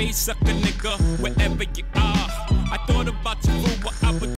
sucker nigga, wherever you are. I thought about you for what I would